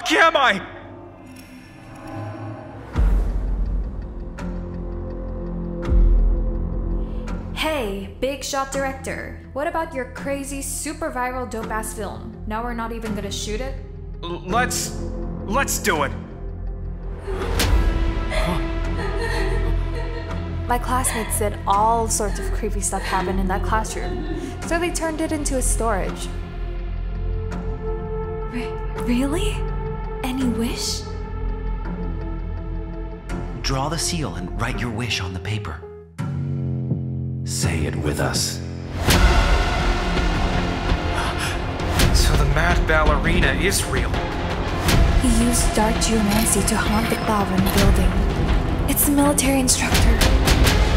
fuck am I? Hey, big shot director. What about your crazy, super viral dope-ass film? Now we're not even gonna shoot it? Let's do it. My classmates said all sorts of creepy stuff happened in that classroom, so they turned it into a storage. Really? Any wish? Draw the seal and write your wish on the paper. Say it with us. So the mad ballerina is real. He used dark geomancy to haunt the Clavin building. It's the military instructor.